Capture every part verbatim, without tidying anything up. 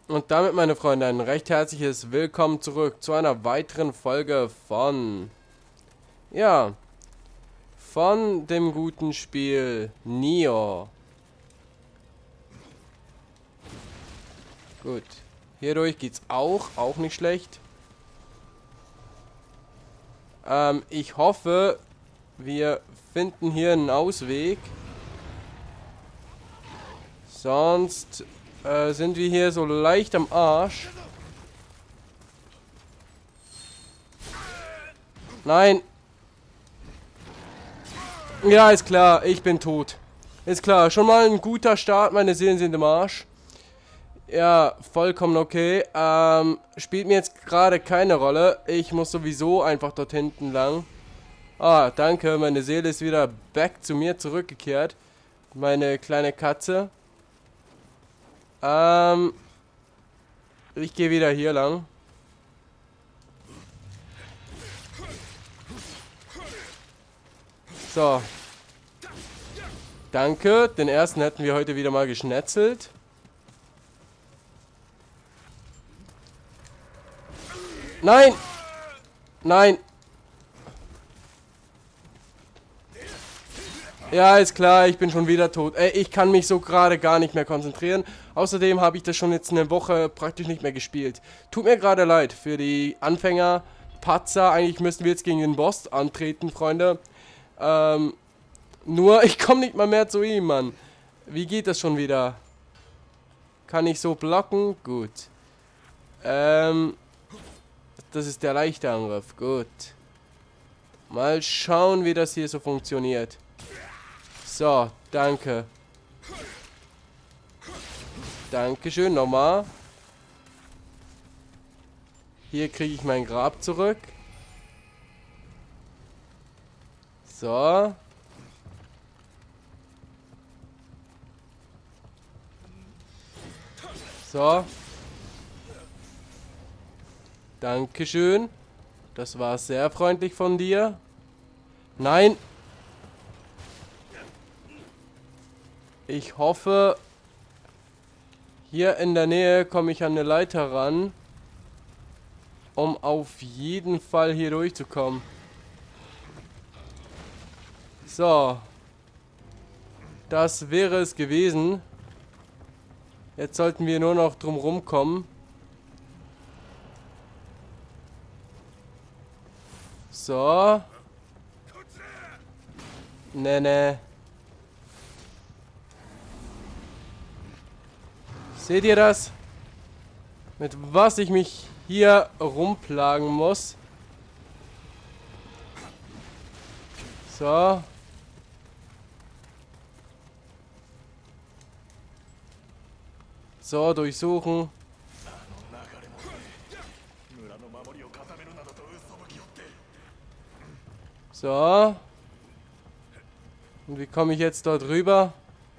Und damit, meine Freunde, ein recht herzliches Willkommen zurück zu einer weiteren Folge von, ja, von dem guten Spiel Nioh. Gut, hierdurch geht's auch, auch nicht schlecht. Ähm, ich hoffe, wir finden hier einen Ausweg. Sonst äh, sind wir hier so leicht am Arsch. Nein. Ja, ist klar, ich bin tot. Ist klar, schon mal ein guter Start, meine Seelen sind im Arsch. Ja, vollkommen okay. Ähm, spielt mir jetzt gerade keine Rolle. Ich muss sowieso einfach dort hinten lang. Ah, danke, meine Seele ist wieder back zu mir zurückgekehrt. Meine kleine Katze. Ähm, ich gehe wieder hier lang. So. Danke, den ersten hätten wir heute wieder mal geschnetzelt. Nein! Nein! Ja, ist klar, ich bin schon wieder tot. Ey, ich kann mich so gerade gar nicht mehr konzentrieren. Außerdem habe ich das schon jetzt eine Woche praktisch nicht mehr gespielt. Tut mir gerade leid für die Anfänger. Patzer, eigentlich müssten wir jetzt gegen den Boss antreten, Freunde. Ähm, nur, ich komme nicht mal mehr zu ihm, Mann. Wie geht das schon wieder? Kann ich so blocken? Gut. Ähm, das ist der leichte Angriff. Gut. Mal schauen, wie das hier so funktioniert. So, danke. Dankeschön, nochmal. Hier kriege ich mein Grab zurück. So. So. Dankeschön. Das war sehr freundlich von dir. Nein. Ich hoffe, hier in der Nähe komme ich an eine Leiter ran, um auf jeden Fall hier durchzukommen. So. Das wäre es gewesen. Jetzt sollten wir nur noch drum rumkommen. So. Ne, ne. Seht ihr das? Mit was ich mich hier rumplagen muss. So. So, durchsuchen. So. Und wie komme ich jetzt dort rüber?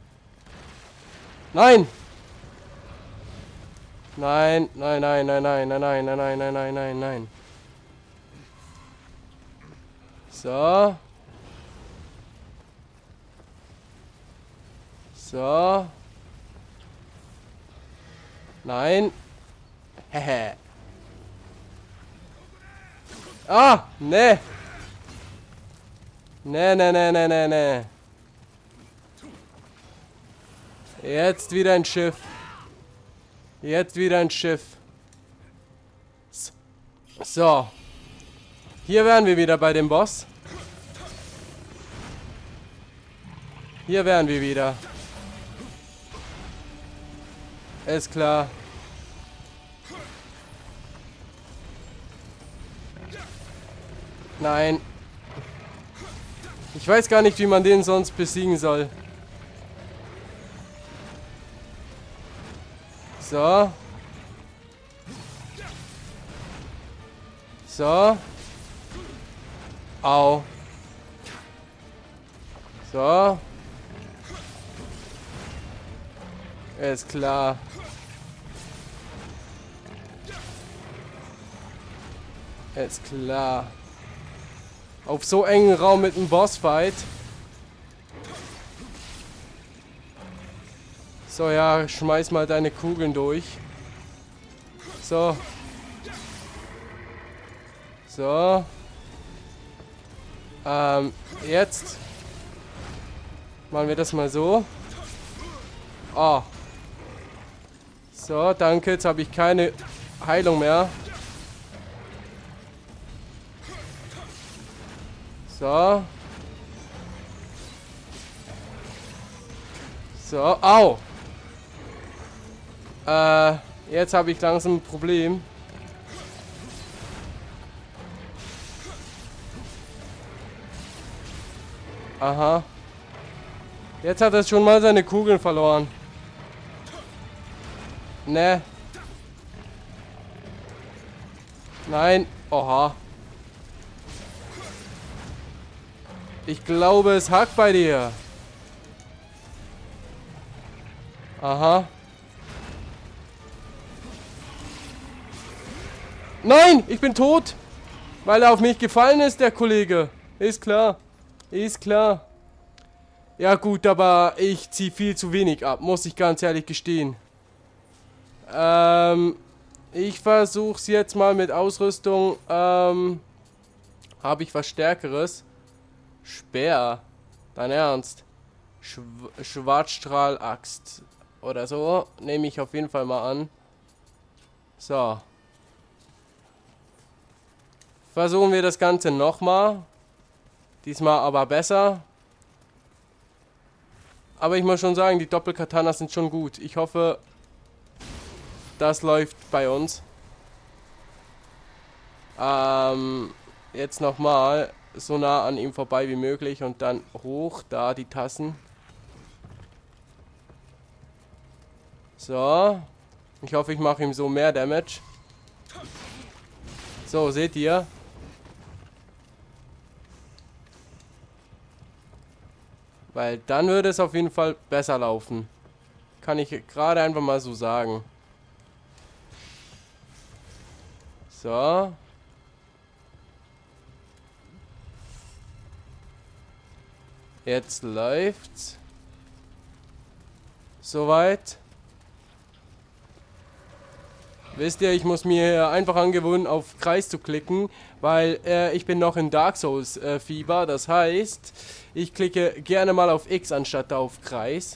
Nein! Nein, nein, nein, nein, nein, nein, nein, nein, nein, nein, nein, nein, nein. So. So. Nein. Hehe. Ah, ne. Ne, ne, ne, ne, ne, ne. Jetzt wieder ein Schiff. Jetzt wieder ein Schiff. So. Hier wären wir wieder bei dem Boss. Hier wären wir wieder. Ist klar. Nein. Ich weiß gar nicht, wie man den sonst besiegen soll. So. So. Au. So. Ist klar. Ist klar. Auf so engen Raum mit einem Bossfight. So, ja, schmeiß mal deine Kugeln durch. So. So. Ähm, jetzt machen wir das mal so. Oh. So, danke. Jetzt habe ich keine Heilung mehr. So. So, au. Äh, jetzt habe ich langsam ein Problem. Aha. Jetzt hat er schon mal seine Kugeln verloren. Ne. Nein. Oha. Ich glaube, es hakt bei dir. Aha. Nein, ich bin tot. Weil er auf mich gefallen ist, der Kollege. Ist klar. Ist klar. Ja gut, aber ich ziehe viel zu wenig ab, muss ich ganz ehrlich gestehen. Ähm, ich versuche es jetzt mal mit Ausrüstung. Ähm, habe ich was Stärkeres? Speer. Dein Ernst? Schw Schwarzstrahl-Axt. Oder so. Nehme ich auf jeden Fall mal an. So. Versuchen wir das Ganze nochmal. Diesmal aber besser. Aber ich muss schon sagen, die Doppelkatanas sind schon gut. Ich hoffe, das läuft bei uns. Ähm, jetzt nochmal so nah an ihm vorbei wie möglich und dann hoch, da die Tassen. So. Ich hoffe, ich mache ihm so mehr Damage. So, seht ihr? Weil dann würde es auf jeden Fall besser laufen. Kann ich gerade einfach mal so sagen. So. Jetzt läuft's. Soweit. Wisst ihr, ich muss mir einfach angewöhnen, auf Kreis zu klicken, weil äh, ich bin noch in Dark Souls äh, Fieber. Das heißt, ich klicke gerne mal auf X anstatt auf Kreis.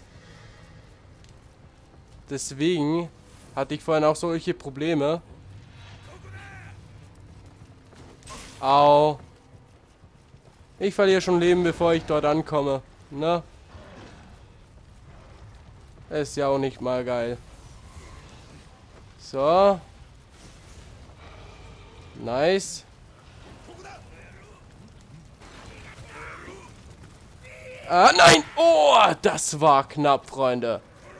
Deswegen hatte ich vorhin auch solche Probleme. Au. Ich verliere schon Leben, bevor ich dort ankomme. Ne? Ist ja auch nicht mal geil. So. Nice. Ah, nein! Oh, das war knapp, Freunde.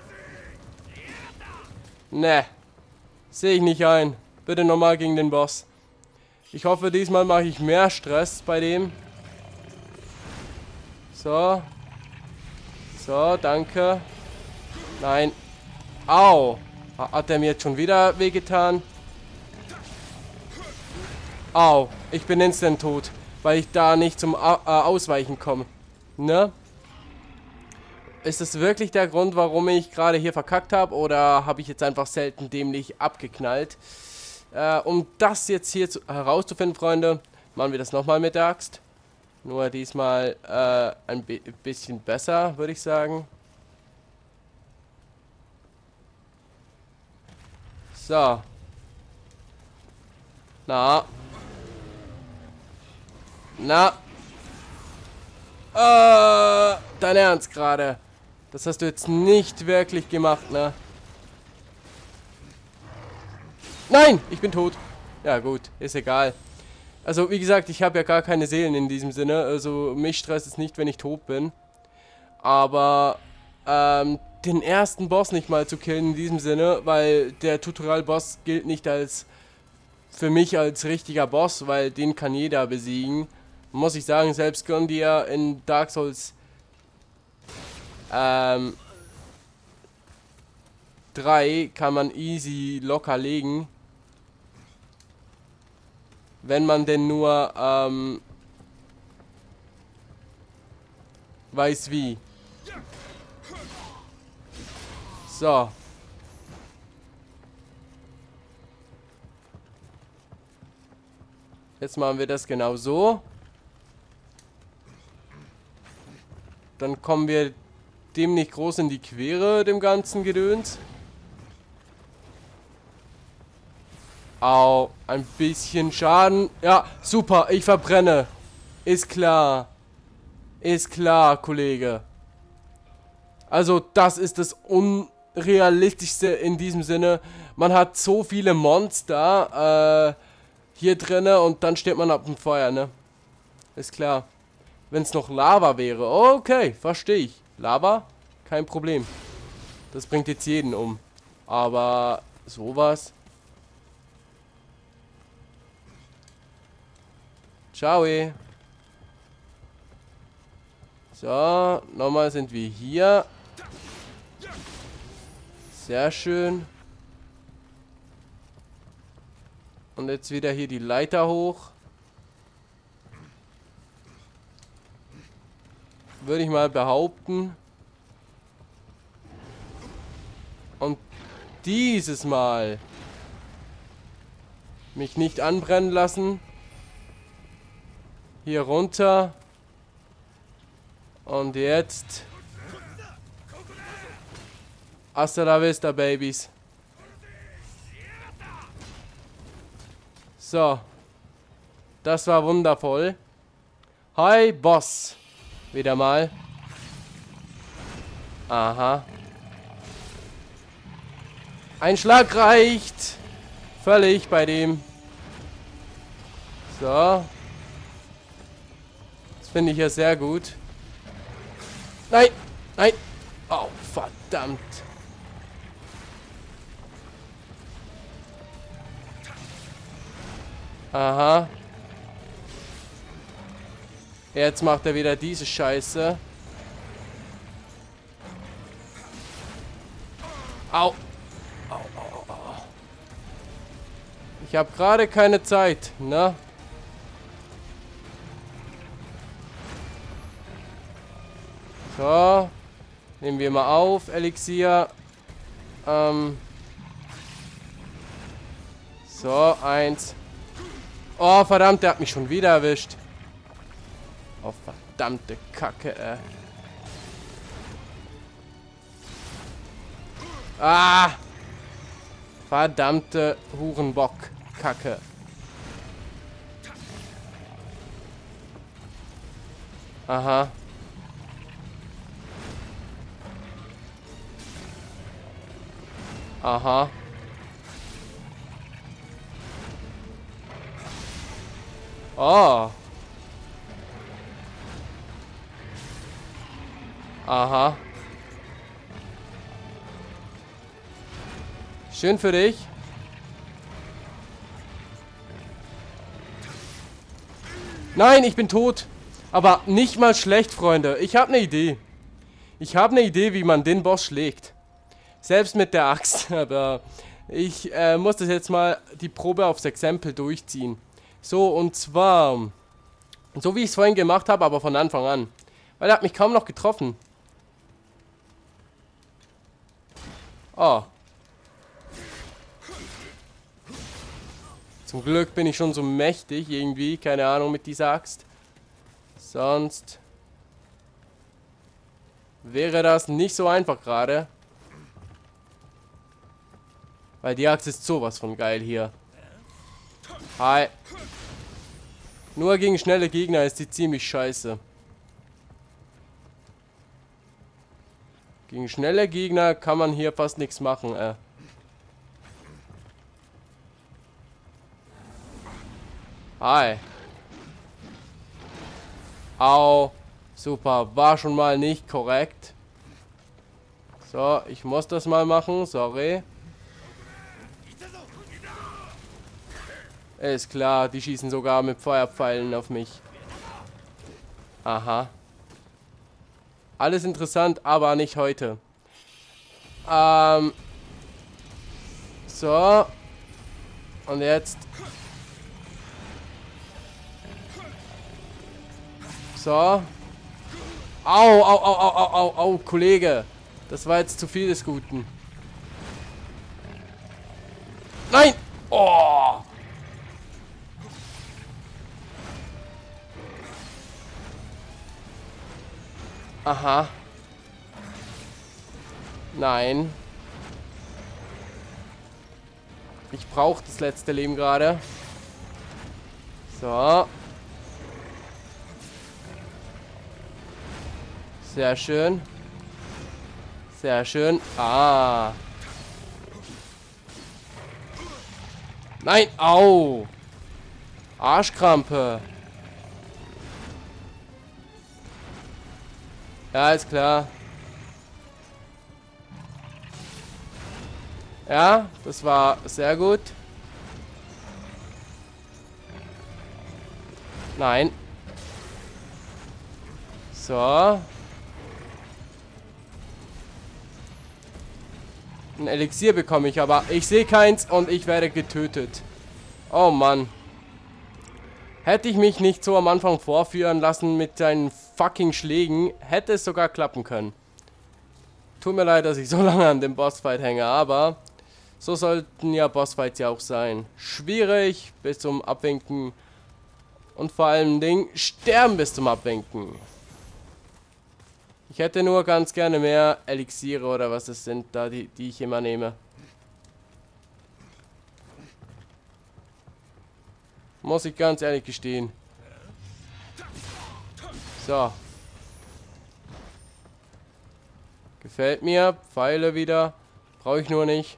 Ne. Sehe ich nicht ein. Bitte nochmal gegen den Boss. Ich hoffe, diesmal mache ich mehr Stress bei dem. So. So, danke. Nein. Au. Hat er mir jetzt schon wieder wehgetan? Au. Ich bin instant tot. Weil ich da nicht zum A äh, Ausweichen komme. Ne? Ist das wirklich der Grund, warum ich gerade hier verkackt habe? Oder habe ich jetzt einfach selten dämlich abgeknallt? Äh, um das jetzt hier zu, herauszufinden, Freunde, machen wir das nochmal mit der Axt. Nur diesmal äh, ein bi bisschen besser, würde ich sagen. So. Na. Na. Äh, dein Ernst gerade. Das hast du jetzt nicht wirklich gemacht, ne? Nein, ich bin tot. Ja gut, ist egal. Also wie gesagt, ich habe ja gar keine Seelen in diesem Sinne. Also mich stresst es nicht, wenn ich tot bin. Aber ähm, den ersten Boss nicht mal zu killen in diesem Sinne, weil der Tutorial-Boss gilt nicht als für mich als richtiger Boss, weil den kann jeder besiegen. Muss ich sagen, selbst Gondia in Dark Souls ähm, drei kann man easy locker legen. Wenn man denn nur ähm, weiß wie. So. Jetzt machen wir das genau so. Dann kommen wir dem nicht groß in die Quere, dem ganzen Gedöns. Au, ein bisschen Schaden. Ja, super, ich verbrenne. Ist klar. Ist klar, Kollege. Also, das ist das Unrealistischste in diesem Sinne. Man hat so viele Monster äh, hier drinne und dann steht man ab dem Feuer, ne? Ist klar. Wenn es noch Lava wäre. Okay, verstehe ich. Lava? Kein Problem. Das bringt jetzt jeden um. Aber sowas. Ciao. So, nochmal sind wir hier. Sehr schön. Und jetzt wieder hier die Leiter hoch. Würde ich mal behaupten. Und dieses Mal mich nicht anbrennen lassen. Hier runter. Und jetzt hasta la vista, Babys. So. Das war wundervoll. Hi, Boss. Wieder mal. Aha. Ein Schlag reicht. Völlig bei dem. So. Das finde ich ja sehr gut. Nein. Nein. Oh, verdammt. Aha. Jetzt macht er wieder diese Scheiße. Au. Au, au, au. Ich habe gerade keine Zeit, ne? So. Nehmen wir mal auf, Elixier. Ähm. So, eins. Oh, verdammt, der hat mich schon wieder erwischt. Oh, verdammte Kacke, ey. Ah! Verdammte Hurenbock-Kacke. Aha. Aha. Oh. Aha. Schön für dich. Nein, ich bin tot. Aber nicht mal schlecht, Freunde. Ich habe eine Idee. Ich habe eine Idee, wie man den Boss schlägt. Selbst mit der Axt. Aber ich äh, muss das jetzt mal die Probe aufs Exempel durchziehen. So, und zwar... So wie ich es vorhin gemacht habe, aber von Anfang an. Weil er hat mich kaum noch getroffen. Oh. Zum Glück bin ich schon so mächtig irgendwie. Keine Ahnung mit dieser Axt. Sonst wäre das nicht so einfach gerade. Weil die Axt ist sowas von geil hier. Hi. Nur gegen schnelle Gegner ist die ziemlich scheiße. Gegen schnelle Gegner kann man hier fast nichts machen, äh. Hi. Au. Super. War schon mal nicht korrekt. So, ich muss das mal machen. Sorry. Ist klar, die schießen sogar mit Feuerpfeilen auf mich. Aha. Alles interessant, aber nicht heute. Ähm. So. Und jetzt. So. Au, au, au, au, au, au, au, Kollege. Das war jetzt zu viel des Guten. Nein! Oh! Aha. Nein. Ich brauche das letzte Leben gerade. So. Sehr schön. Sehr schön. Ah. Nein. Au. Arschkrampe. Ja, ist klar. Ja, das war sehr gut. Nein. So. Ein Elixier bekomme ich, aber ich sehe keins und ich werde getötet. Oh Mann. Hätte ich mich nicht so am Anfang vorführen lassen mit seinen fucking Schlägen, hätte es sogar klappen können. Tut mir leid, dass ich so lange an dem Bossfight hänge, aber so sollten ja Bossfights ja auch sein. Schwierig bis zum Abwinken und vor allem Ding sterben bis zum Abwinken. Ich hätte nur ganz gerne mehr Elixiere oder was es sind, da die, die ich immer nehme. Muss ich ganz ehrlich gestehen. So. Gefällt mir. Pfeile wieder. Brauche ich nur nicht.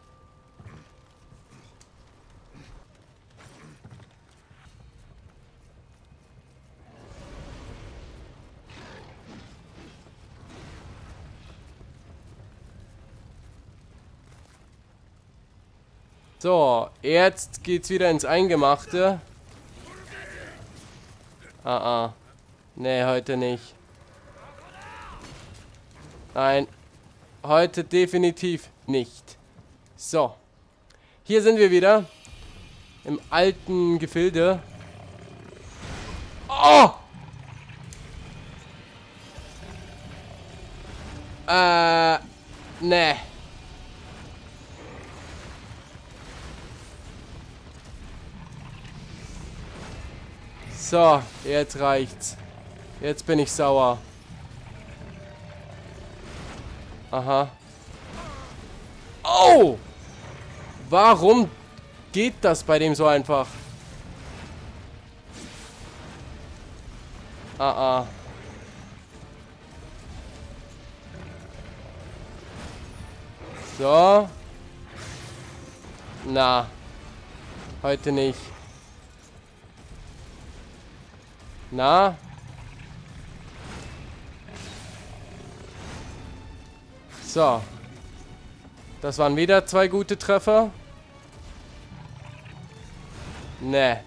So, jetzt geht's wieder ins Eingemachte. Ah, ah. Nee, heute nicht. Nein. Heute definitiv nicht. So. Hier sind wir wieder. Im alten Gefilde. Oh! Äh. Nee. So, jetzt reicht's. Jetzt bin ich sauer. Aha. Oh! Warum geht das bei dem so einfach? Ah, ah. So. Na. Heute nicht. Na? So. Das waren wieder zwei gute Treffer. Ne.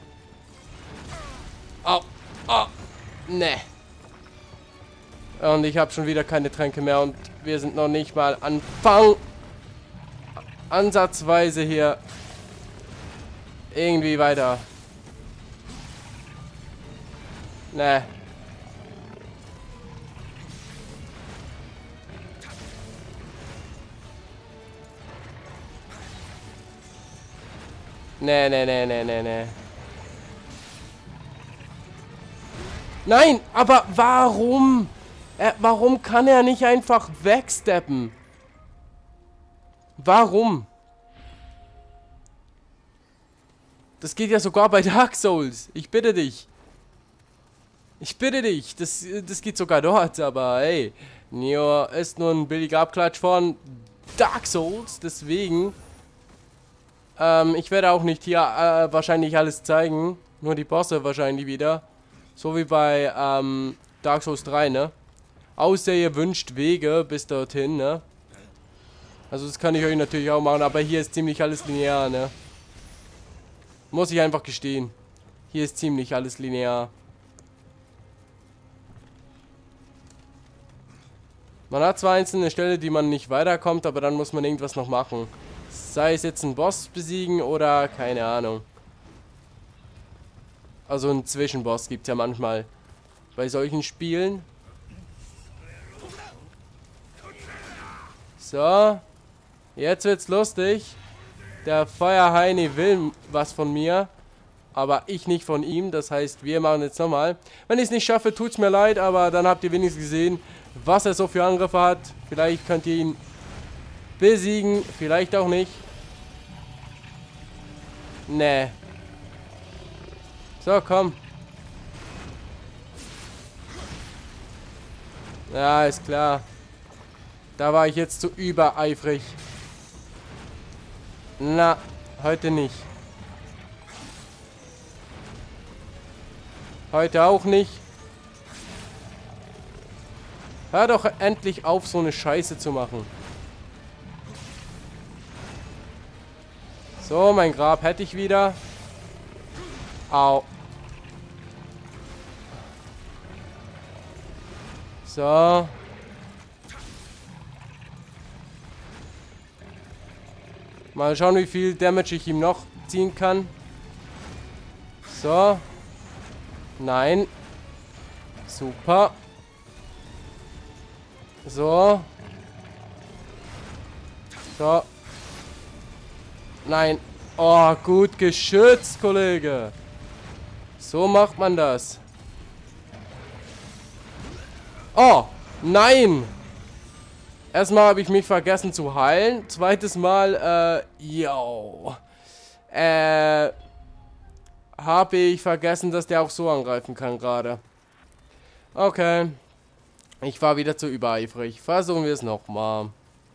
Au. Oh. Ne. Und ich habe schon wieder keine Tränke mehr und wir sind noch nicht mal Anfang. Ansatzweise hier irgendwie weiter. Ne. Ne, ne, ne, ne, ne, ne. Nein, aber warum? Er, warum kann er nicht einfach wegsteppen? Warum? Das geht ja sogar bei Dark Souls. Ich bitte dich. Ich bitte dich. Das, das geht sogar dort, aber hey. Neo ist nur ein billiger Abklatsch von Dark Souls. Deswegen. Ähm, ich werde auch nicht hier äh, wahrscheinlich alles zeigen. Nur die Bosse wahrscheinlich wieder. So wie bei ähm, Dark Souls drei, ne? Außer ihr wünscht Wege bis dorthin, ne? Also das kann ich euch natürlich auch machen, aber hier ist ziemlich alles linear, ne? Muss ich einfach gestehen. Hier ist ziemlich alles linear. Man hat zwar einzelne Stellen, die man nicht weiterkommt, aber dann muss man irgendwas noch machen. Sei es jetzt ein Boss besiegen oder keine Ahnung. Also einen Zwischenboss gibt es ja manchmal bei solchen Spielen. So. Jetzt wird's lustig. Der Feuerheini will was von mir. aber ich nicht von ihm. Das heißt, wir machen jetzt nochmal. Wenn ich es nicht schaffe, tut es mir leid, aber dann habt ihr wenigstens gesehen, was er so für Angriffe hat. Vielleicht könnt ihr ihn besiegen, vielleicht auch nicht. Nee. So, komm. Ja, ist klar. Da war ich jetzt zu übereifrig. Na, heute nicht. Heute auch nicht. Hör doch endlich auf, so eine Scheiße zu machen. So, mein Grab hätte ich wieder. Au. So. Mal schauen, wie viel Damage ich ihm noch ziehen kann. So. Nein. Super. So. So. Nein. Oh, gut geschützt, Kollege. So macht man das. Oh, nein. Erstmal habe ich mich vergessen zu heilen. Zweites Mal, äh, yo. Äh, habe ich vergessen, dass der auch so angreifen kann gerade. Okay. Ich war wieder zu übereifrig. Versuchen wir es nochmal.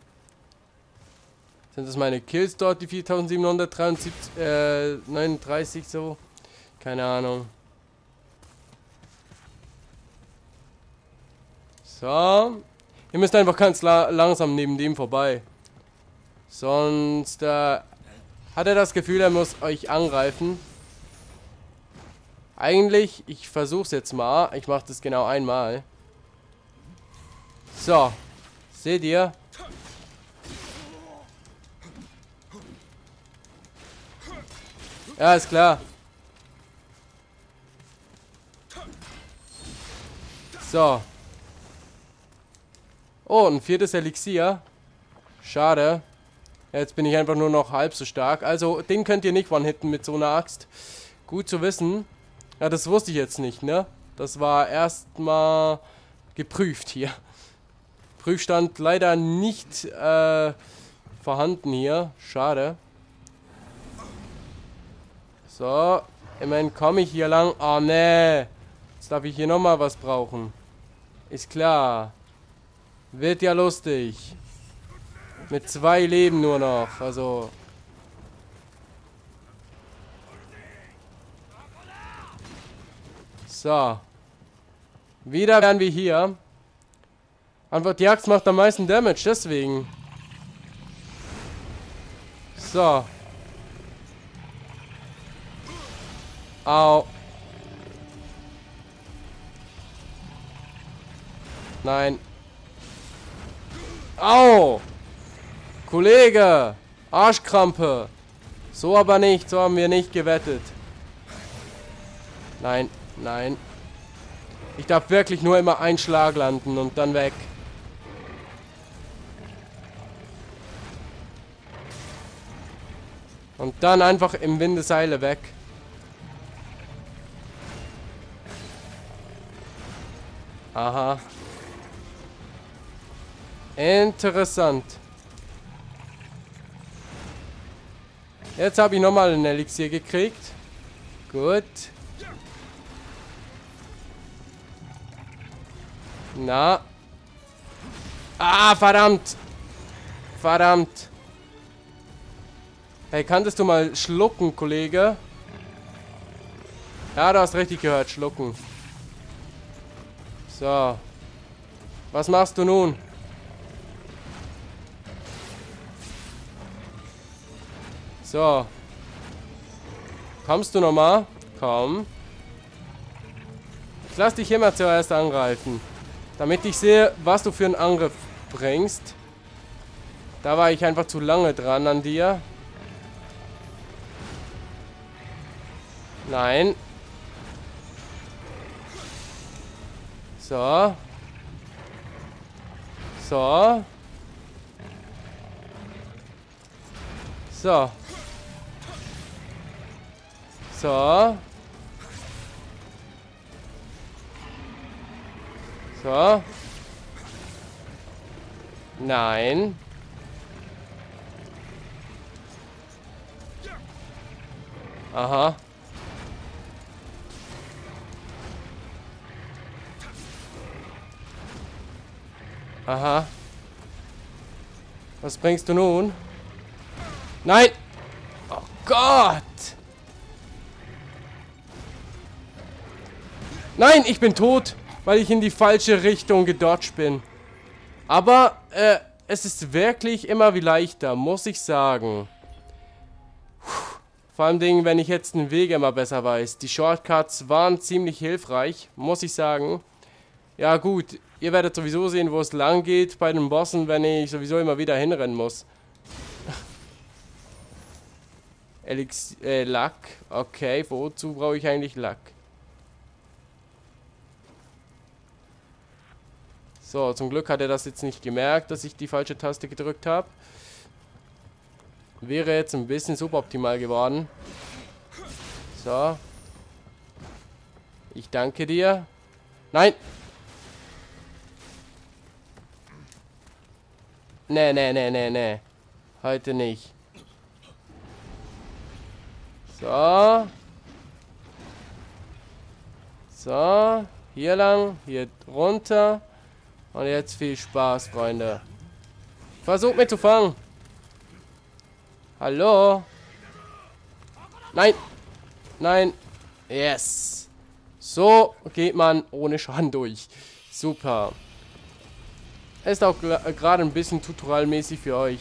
Sind das meine Kills dort, die viertausendsiebenhundertneununddreißig so? Keine Ahnung. So. Ihr müsst einfach ganz la langsam neben dem vorbei. Sonst äh, hat er das Gefühl, er muss euch angreifen. Eigentlich, ich versuche es jetzt mal. Ich mache das genau einmal. So. Seht ihr? Ja, ist klar. So. Oh, ein viertes Elixier. Schade. Jetzt bin ich einfach nur noch halb so stark. Also, den könnt ihr nicht one-hitten mit so einer Axt. Gut zu wissen. Ja, das wusste ich jetzt nicht, ne? Das war erstmal geprüft hier. Prüfstand leider nicht äh, vorhanden hier. Schade. So. Immerhin komme ich hier lang. Oh, ne. Jetzt darf ich hier nochmal was brauchen. Ist klar. Wird ja lustig. Mit zwei Leben nur noch. Also. So. Wieder wären wir hier. Einfach die Axt macht am meisten Damage, deswegen. So. Au. Nein. Au! Kollege! Arschkrampe! So aber nicht, so haben wir nicht gewettet. Nein, nein. Ich darf wirklich nur immer einen Schlag landen und dann weg. Und dann einfach im Windeseile weg. Aha. Interessant. Jetzt habe ich nochmal ein Elixier gekriegt. Gut. Na. Ah, verdammt. Verdammt. Hey, kanntest du mal schlucken, Kollege? Ja, du hast richtig gehört, schlucken. So. Was machst du nun? So. Kommst du nochmal? Komm. Ich lass dich immer zuerst angreifen. Damit ich sehe, was du für einen Angriff bringst. Da war ich einfach zu lange dran an dir. Nein. So. So. So. So. So. Nein. Aha. Aha. Was bringst du nun? Nein! Oh Gott! Nein, ich bin tot, weil ich in die falsche Richtung gedodged bin. Aber, äh, es ist wirklich immer wie leichter, muss ich sagen. Puh. Vor allem, Dingen, wenn ich jetzt den Weg immer besser weiß. Die Shortcuts waren ziemlich hilfreich, muss ich sagen. Ja gut, ihr werdet sowieso sehen, wo es lang geht bei den Bossen, wenn ich sowieso immer wieder hinrennen muss. Elix äh, Lack. Okay, wozu brauche ich eigentlich Lack? So, zum Glück hat er das jetzt nicht gemerkt, dass ich die falsche Taste gedrückt habe. Wäre jetzt ein bisschen suboptimal geworden. So. Ich danke dir. Nein! Nee, nee, nee, nee, nee. Heute nicht. So. So. Hier lang. Hier runter. Und jetzt viel Spaß, Freunde. Versucht mich zu fangen. Hallo? Nein. Nein. Yes. So geht man ohne Schaden durch. Super. Ist auch gerade ein bisschen tutorialmäßig für euch.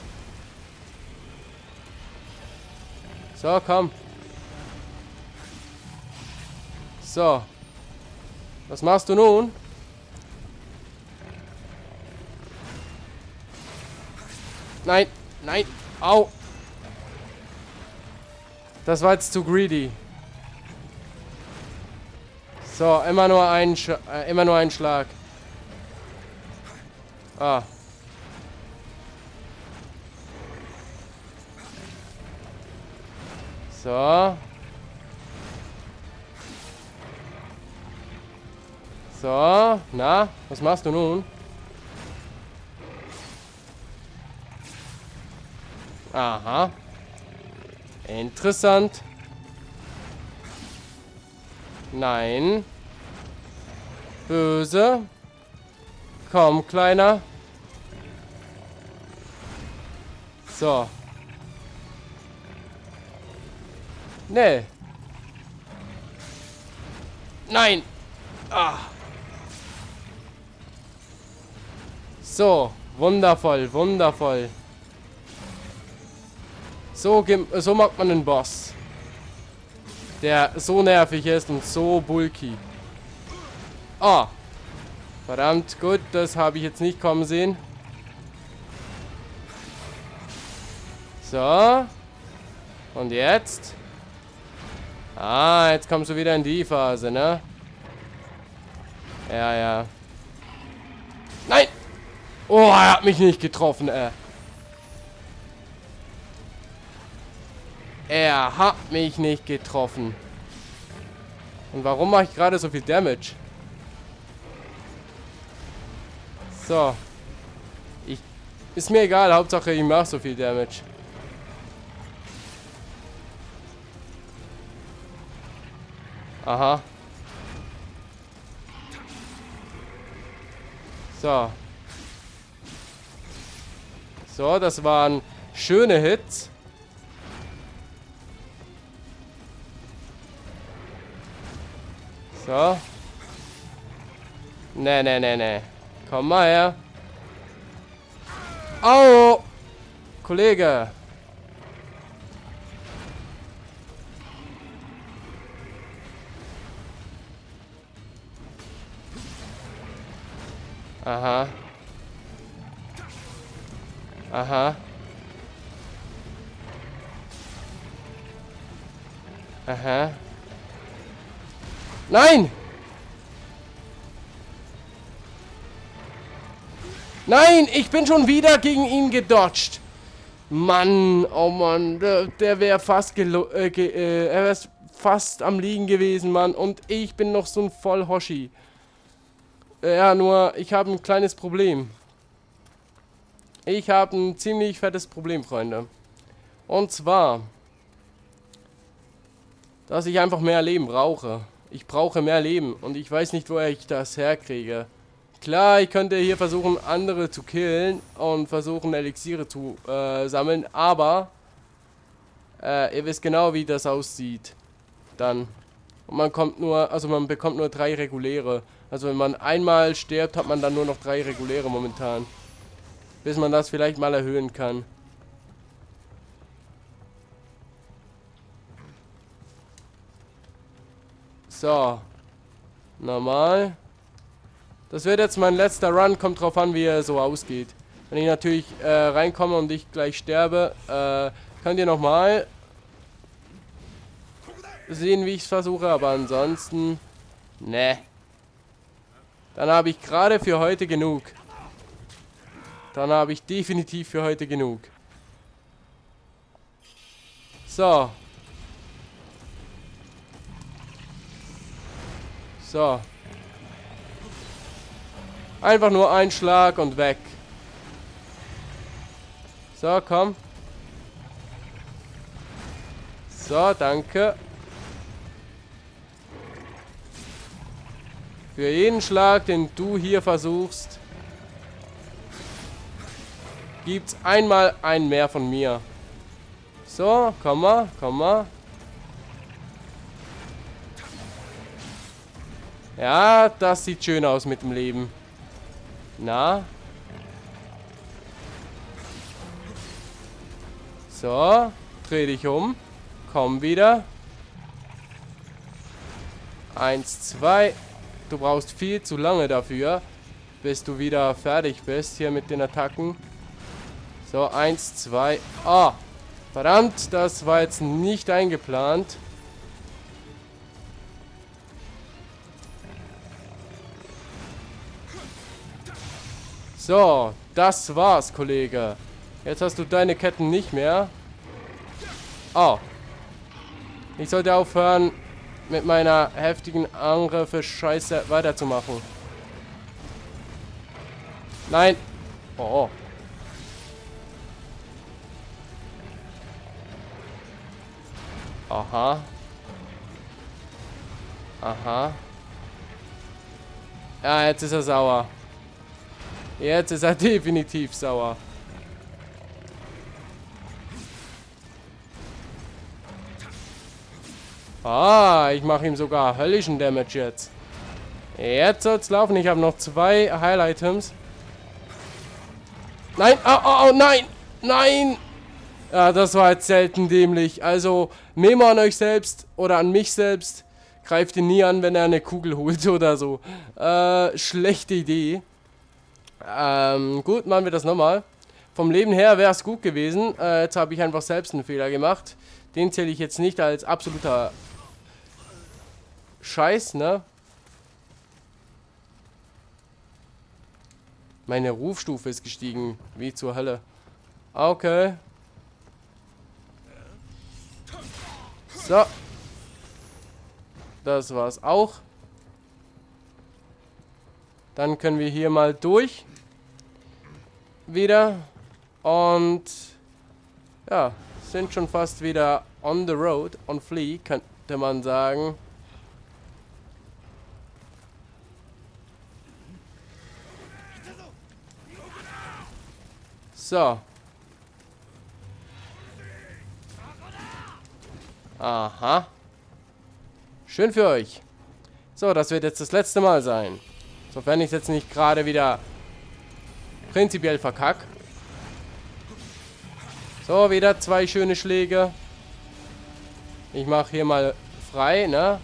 So, komm. So. Was machst du nun? Nein, nein, au. Das war jetzt zu greedy. So, immer nur ein, Sch äh, immer nur ein Schlag. Ah. So. So, na, was machst du nun? Aha. Interessant. Nein. Böse. Komm, Kleiner. So. Nee. Nein. Ah. So. Wundervoll, wundervoll. So, so macht man einen Boss. Der so nervig ist und so bulky. Ah. Verdammt, gut, das habe ich jetzt nicht kommen sehen. So. Und jetzt? Ah, jetzt kommst du wieder in die Phase, ne? Ja, ja. Nein! Oh, er hat mich nicht getroffen, ey. Er hat mich nicht getroffen. Und warum mache ich gerade so viel Damage? So. Ich, ist mir egal, Hauptsache ich mache so viel Damage. Aha. So. So, das waren schöne Hits. So. Nee, nee, nee, nee. Komm mal her. Au! Kollege. Aha. Aha. Aha. Nein! Nein, ich bin schon wieder gegen ihn gedodged. Mann, oh Mann, der, der wäre fast gelo äh, ge äh, er ist fast am Liegen gewesen, Mann. Und ich bin noch so ein Vollhoshi. Ja, nur ich habe ein kleines Problem. Ich habe ein ziemlich fettes Problem, Freunde. Und zwar, dass ich einfach mehr Leben brauche. Ich brauche mehr Leben und ich weiß nicht, woher ich das herkriege. Klar, ich könnte hier versuchen, andere zu killen und versuchen, Elixiere zu äh, sammeln, aber äh, ihr wisst genau, wie das aussieht. Dann. Und man kommt nur, also man bekommt nur drei reguläre. Also wenn man einmal stirbt, hat man dann nur noch drei reguläre momentan. Bis man das vielleicht mal erhöhen kann. So. Normal. Das wird jetzt mein letzter Run. Kommt drauf an, wie er so ausgeht. Wenn ich natürlich äh, reinkomme und ich gleich sterbe, äh, könnt ihr nochmal sehen, wie ich es versuche. Aber ansonsten, ne. Dann habe ich gerade für heute genug. Dann habe ich definitiv für heute genug. So. So. Einfach nur ein Schlag und weg. So, komm. So, danke. Für jeden Schlag, den du hier versuchst, gibt's einmal ein mehr von mir. So, komm mal, komm mal. Ja, das sieht schön aus mit dem Leben. Na? So, dreh dich um. Komm wieder. Eins, zwei. Du brauchst viel zu lange dafür, bis du wieder fertig bist hier mit den Attacken. So, eins, zwei. Ah! Verdammt, das war jetzt nicht eingeplant. So, das war's, Kollege. Jetzt hast du deine Ketten nicht mehr. Oh. Ich sollte aufhören, mit meiner heftigen Angriffe Scheiße weiterzumachen. Nein. Oh. Aha. Aha. Ja, jetzt ist er sauer. Jetzt ist er definitiv sauer. Ah, ich mache ihm sogar höllischen Damage jetzt. Jetzt soll's laufen. Ich habe noch zwei Heil-Items. Nein, oh, oh, oh, nein, nein. Ja, das war jetzt selten dämlich. Also, Memo an euch selbst oder an mich selbst. Greift ihn nie an, wenn er eine Kugel holt oder so. Äh, schlechte Idee. Ähm, gut, machen wir das nochmal. Vom Leben her wäre es gut gewesen. Äh, jetzt habe ich einfach selbst einen Fehler gemacht. Den zähle ich jetzt nicht als absoluter Scheiß, ne? Meine Rufstufe ist gestiegen. Wie zur Hölle. Okay. So. Das war's auch. Dann können wir hier mal durch. Wieder. Und ja, sind schon fast wieder on the road, on flee, könnte man sagen. So. Aha. Schön für euch. So, das wird jetzt das letzte Mal sein. Sofern ich es jetzt nicht gerade wieder prinzipiell verkack. So, wieder zwei schöne Schläge. Ich mache hier mal frei, ne?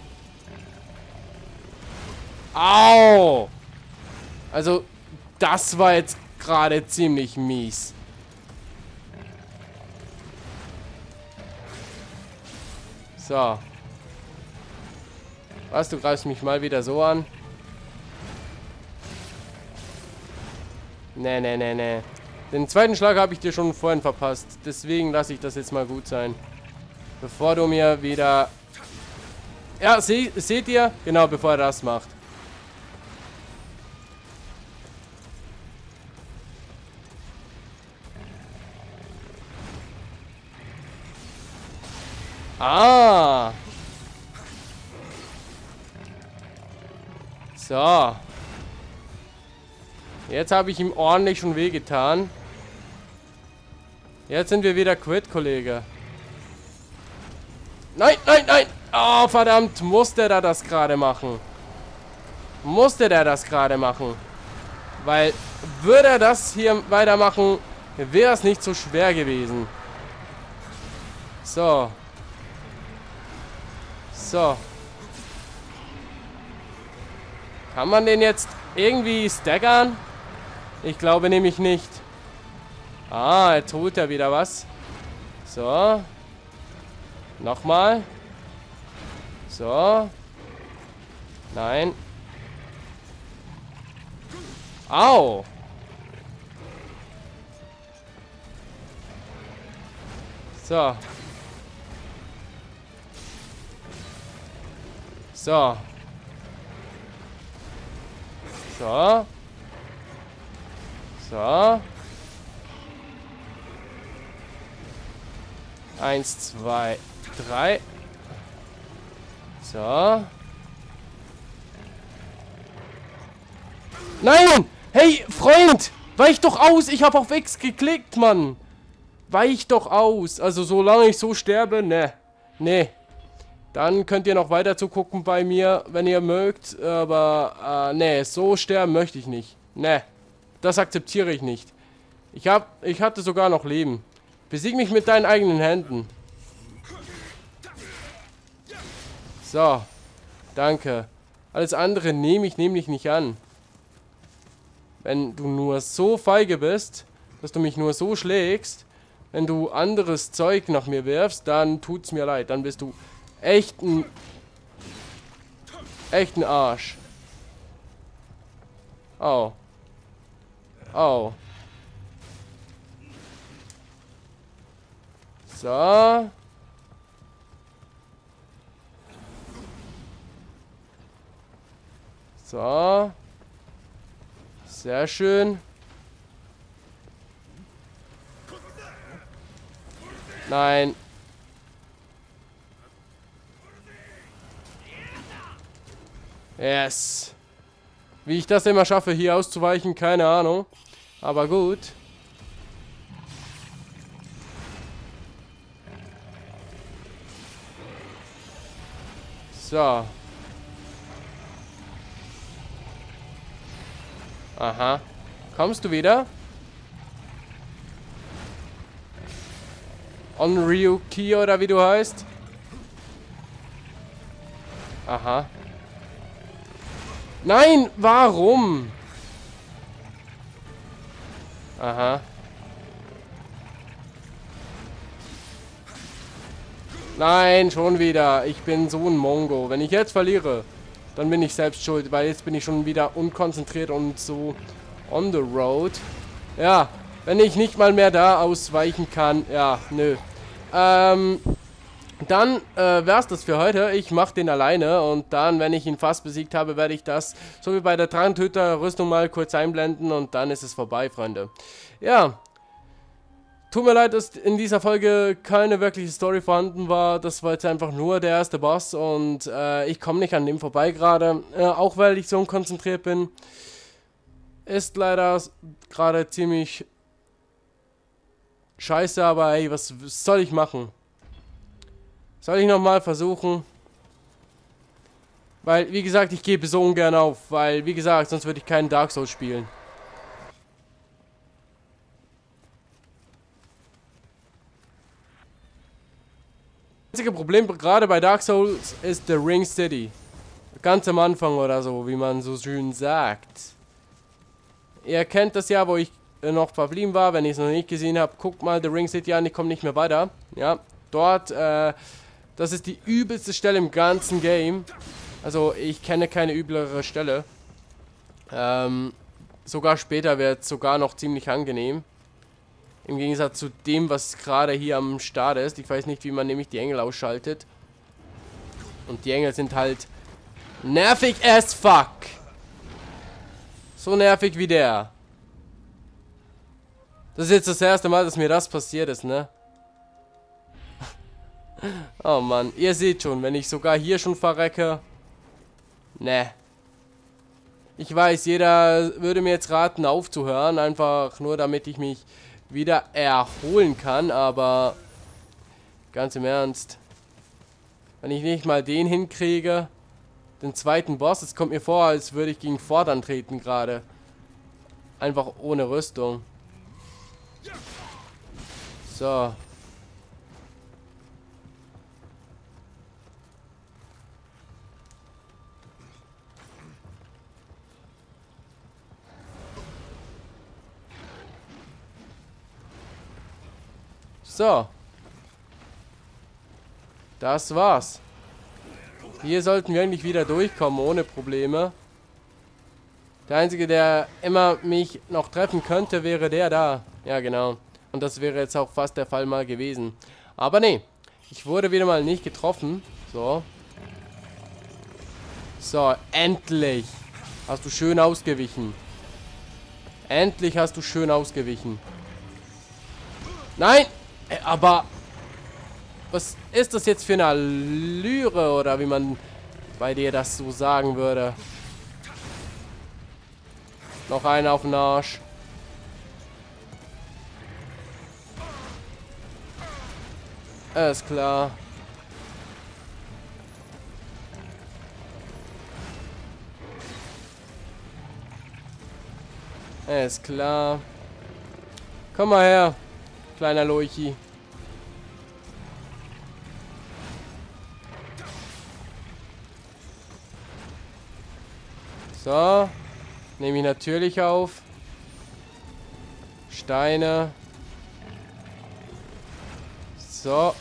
Au! Also, das war jetzt gerade ziemlich mies. So. Was, du greifst mich mal wieder so an? Nee, nee, nee, nee. Den zweiten Schlag habe ich dir schon vorhin verpasst. Deswegen lasse ich das jetzt mal gut sein. Bevor du mir wieder Ja, se seht ihr? Genau, bevor er das macht. Ah. So. Jetzt habe ich ihm ordentlich schon wehgetan. Jetzt sind wir wieder quitt, Kollege. Nein, nein, nein. Oh, verdammt. Musste der das gerade machen? Musste der das gerade machen? Weil, würde er das hier weitermachen, wäre es nicht so schwer gewesen. So. So. Kann man den jetzt irgendwie staggern? Ich glaube nämlich nicht. Ah, jetzt holt er wieder was. So. Nochmal. So. Nein. Au. So. So. So. So. Eins, zwei, drei. So. Nein! Hey, Freund! Weich doch aus! Ich habe auf X geklickt, Mann! Weich doch aus! Also, solange ich so sterbe, ne. Ne. Dann könnt ihr noch weiter zugucken bei mir, wenn ihr mögt. Aber, äh, ne, so sterben möchte ich nicht. Ne. Das akzeptiere ich nicht. Ich hab, ich hatte sogar noch Leben. Besieg mich mit deinen eigenen Händen. So. Danke. Alles andere nehme ich nämlich nicht an. Wenn du nur so feige bist, dass du mich nur so schlägst, wenn du anderes Zeug nach mir wirfst, dann tut's mir leid. Dann bist du echt ein... echt ein Arsch. Au. Au. So. So. Sehr schön. Nein. Yes. Wie ich das immer schaffe, hier auszuweichen, keine Ahnung. Aber gut. So. Aha. Kommst du wieder? Onryuki oder wie du heißt? Aha. Nein, warum? Aha. Nein, schon wieder. Ich bin so ein Mongo. Wenn ich jetzt verliere, dann bin ich selbst schuld, weil jetzt bin ich schon wieder unkonzentriert und so on the road. Ja, wenn ich nicht mal mehr da ausweichen kann. Ja, nö. Ähm, dann äh, wär's das für heute. Ich mache den alleine und dann, wenn ich ihn fast besiegt habe, werde ich das, so wie bei der Drachentöter-Rüstung, mal kurz einblenden und dann ist es vorbei, Freunde. Ja. Tut mir leid, dass in dieser Folge keine wirkliche Story vorhanden war. Das war jetzt einfach nur der erste Boss und äh, ich komme nicht an dem vorbei gerade. Äh, auch weil ich so unkonzentriert bin. Ist leider gerade ziemlich scheiße, aber ey, was soll ich machen? Soll ich nochmal versuchen? Weil, wie gesagt, ich gebe so ungern auf, weil, wie gesagt, sonst würde ich keinen Dark Souls spielen. Das einzige Problem gerade bei Dark Souls ist der Ring City. Ganz am Anfang oder so, wie man so schön sagt. Ihr kennt das ja, wo ich noch verblieben war. Wenn ich es noch nicht gesehen habe, guckt mal The Ring City an. Ich komme nicht mehr weiter. Ja, dort, äh, das ist die übelste Stelle im ganzen Game. Also, ich kenne keine üblere Stelle. Ähm, sogar später wird es sogar noch ziemlich angenehm. Im Gegensatz zu dem, was gerade hier am Start ist. Ich weiß nicht, wie man nämlich die Engel ausschaltet. Und die Engel sind halt nervig as fuck. So nervig wie der. Das ist jetzt das erste Mal, dass mir das passiert ist, ne? Oh Mann, ihr seht schon, wenn ich sogar hier schon verrecke. Ne. Ich weiß, jeder würde mir jetzt raten, aufzuhören, einfach nur damit ich mich wieder erholen kann, aber ganz im Ernst, wenn ich nicht mal den hinkriege, den zweiten Boss, es kommt mir vor, als würde ich gegen Ford antreten gerade. Einfach ohne Rüstung. So. So. Das war's. Hier sollten wir eigentlich wieder durchkommen, ohne Probleme. Der Einzige, der immer mich noch treffen könnte, wäre der da. Ja, genau. Und das wäre jetzt auch fast der Fall mal gewesen. Aber nee. Ich wurde wieder mal nicht getroffen. So. So, endlich. Hast du schön ausgewichen. Endlich hast du schön ausgewichen. Nein! Aber... Was ist das jetzt für eine Allüre, oder wie man bei dir das so sagen würde? Noch einer auf den Arsch. Alles klar. Alles klar. Komm mal her, kleiner Leuchi. So. Nehme ich natürlich auf. Steine. So.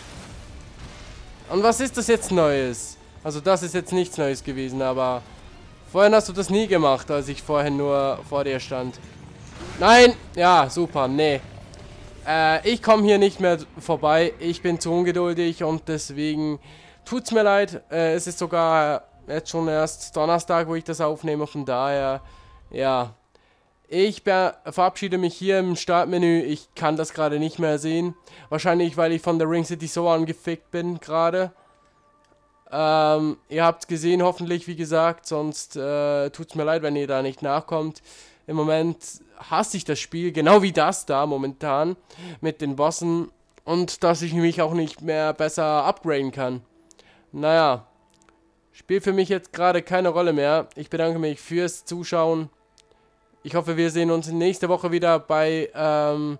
Und was ist das jetzt Neues? Also das ist jetzt nichts Neues gewesen, aber... Vorhin hast du das nie gemacht, als ich vorhin nur vor dir stand. Nein! Ja, super, nee. Äh, ich komme hier nicht mehr vorbei. Ich bin zu ungeduldig und deswegen tut's mir leid. Äh, es ist sogar jetzt schon erst Donnerstag, wo ich das aufnehme. Von daher, ja. Ich verabschiede mich hier im Startmenü. Ich kann das gerade nicht mehr sehen. Wahrscheinlich, weil ich von der Ring City so angefickt bin gerade. Ähm, ihr habt es gesehen, hoffentlich, wie gesagt. Sonst äh, tut es mir leid, wenn ihr da nicht nachkommt. Im Moment hasse ich das Spiel, genau wie das da momentan mit den Bossen. Und dass ich mich auch nicht mehr besser upgraden kann. Naja, spielt für mich jetzt gerade keine Rolle mehr. Ich bedanke mich fürs Zuschauen. Ich hoffe, wir sehen uns nächste Woche wieder bei ähm,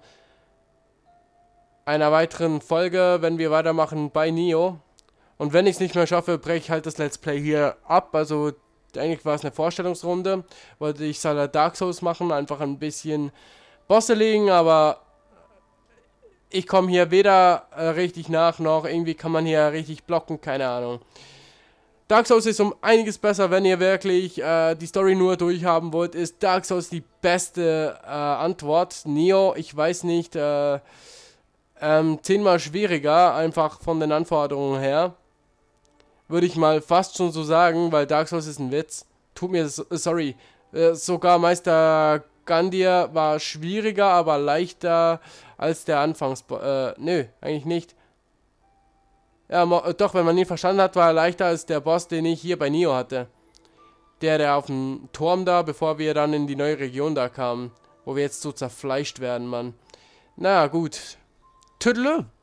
einer weiteren Folge, wenn wir weitermachen bei Nioh. Und wenn ich es nicht mehr schaffe, breche ich halt das Let's Play hier ab. Also eigentlich war es eine Vorstellungsrunde. Wollte ich Salah Dark Souls machen, einfach ein bisschen Bosse legen, aber ich komme hier weder äh, richtig nach, noch irgendwie kann man hier richtig blocken, keine Ahnung. Dark Souls ist um einiges besser, wenn ihr wirklich äh, die Story nur durchhaben wollt, ist Dark Souls die beste äh, Antwort. Nioh, ich weiß nicht, äh, ähm, zehnmal schwieriger, einfach von den Anforderungen her. Würde ich mal fast schon so sagen, weil Dark Souls ist ein Witz. Tut mir, so, sorry, äh, sogar Meister Gandir war schwieriger, aber leichter als der Anfangs... Äh, nö, eigentlich nicht. Ja, doch, wenn man ihn verstanden hat, war er leichter als der Boss, den ich hier bei Nioh hatte. Der, der auf dem Turm da, bevor wir dann in die neue Region da kamen. Wo wir jetzt so zerfleischt werden, Mann. Na gut. Tüdelö.